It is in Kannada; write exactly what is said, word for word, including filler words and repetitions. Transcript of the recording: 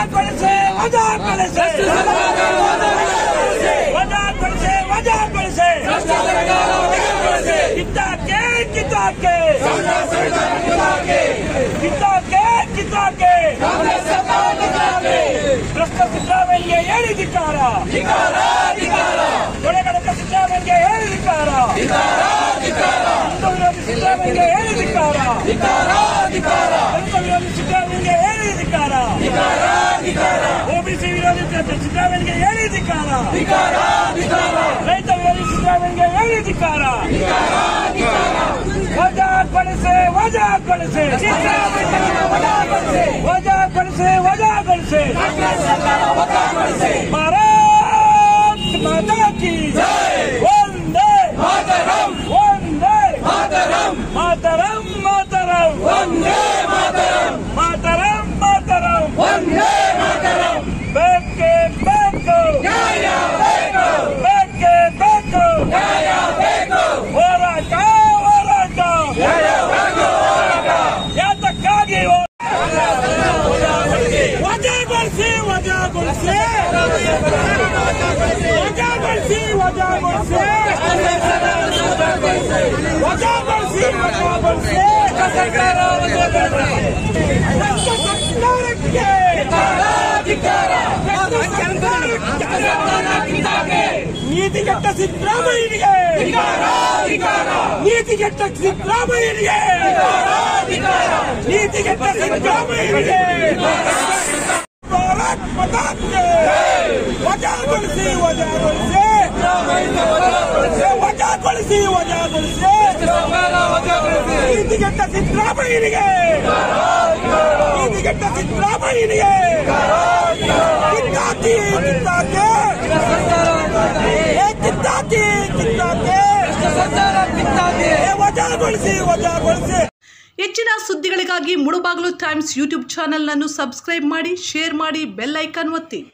ವಜಾಗೊಳಿಸಿ ವಜಾಗೊಳಿಸಿ ವಜಾಗೊಳಿಸಿ ವಜಾಗೊಳಿಸಿ ಕಿತ್ತಾಕೆ ಕಿತ್ತಾಕೆ ಕಿತ್ತಾಕೆ ಕಿತ್ತಾಕೆ ಭ್ರಷ್ಟ ಸಿದ್ದರಾಮಯ್ಯಗೆ ಹೇಳಿ ಧಿಕ್ಕಾರ ಕೊಲೆಗಡಕ ಸಿದ್ದರಾಮಯ್ಯಗೆ ಹೇಳಿ ಧಿಕ್ಕಾರ ಹಿಂದೂ ವಿರೋಧಿ ಸಿದ್ದರಾಮಯ್ಯಗೆ ಹೇಳಿ ಧಿಕ್ಕಾರ ದಲಿತ ವಿರೋಧಿ ಸಿದ್ದರಾಮಯ್ಯಗೆ ಹೇಳಿ ಧಿಕ್ಕಾರ ಓಬಿಸಿ ವಿರೋಧಿ ಸಿದ್ದರಾಮಯ್ಯಗೆ ಹೇಳಿ ಧಿಕ್ಕಾರ ರೈತ ವಿರೋಧಿ ಸಿದ್ದರಾಮಯ್ಯಗೆ ಹೇಳಿ ಧಿಕ್ಕಾರ ವಜಾಗೊಳಿಸಿ ವಜಾಗೊಳಿಸಿ ವಜಾಗೊಳಿಸಿ ವಜಾಗೊಳಿಸಿ ಭಾರತ್ ಮಾತಾ ಕಿ ವಂದೇ ಮಾತರಂ ವಂದೇ ಮಾತರಂ ಮಾತರಂ ಮಾತರಂ ವಂದೇ ಮಾತರಂ ಮಾತರಂ ಮಾತರಂ ವಂದೇ ಮಾತರಂ ಬೇಕೇ ಬೇಕು ನ್ಯಾಯ ಬೇಕು ಬೇಕೇ ಬೇಕು ನ್ಯಾಯ ಬೇಕು ಹೋರಾಟ ಹೋರಾಟ ನ್ಯಾಯ ಬೇಕು ಹೋರಾಟ ಯಾತಕ್ಕಾಗಿ ವಜಾಗೊಳಿಸಿ ವಜಾಗೊಳಿಸಿ ವಜಾಗೊಳಿಸಿ ವಜಾಗೊಳಿಸಿ ವಜಾಗೊಳಿಸಿ ವಜಾಗೊಳಿಸಿ ನೀತಿಗೆಟ್ಟ ಸಿದ್ದರಾಮಯ್ಯನಿಗೆ ನೀತಿಗೆಟ್ಟ ಸಿದ್ದರಾಮಯ್ಯನಿಗೆ ನೀತಿಗೆಟ್ಟ ಸಿದ್ದರಾಮಯ್ಯನಿಗೆ ಭಾರತ್ ಮಾತಾ ಕಿ ವಜಾಗೊಳಿಸಿ ವಜಾಗೊಳಿಸಿ ವಜಾಗೊಳಿಸಿ ವಜಾಗೊಳಿಸಿ ನೀತಿಗೆಟ್ಟ ಸಿದ್ದರಾಮಯ್ಯನಿಗೆ ನೀತಿಗೆಟ್ಟ ಸಿದ್ದರಾಮಯ್ಯನಿಗೆ ಕಿತ್ತಾಕಿ ಕಿತ್ತಾಕಿ ಕಿತ್ತಾಕಿ ಕಿತ್ತಾಕಿ ವಜಾಗೊಳಿಸಿ ವಜಾಗೊಳಿಸಿ ಹೆಚ್ಚಿನ ಸುದ್ದಿಗಳಿಗಾಗಿ ಮುಳುಬಾಗಿಲು ಟೈಮ್ಸ್ ಯೂಟ್ಯೂಬ್ ಚಾನೆಲ್ ಅನ್ನು ಸಬ್ಸ್ಕ್ರೈಬ್ ಮಾಡಿ, ಶೇರ್ ಮಾಡಿ, ಬೆಲ್ ಐಕಾನ್ ಒತ್ತಿ.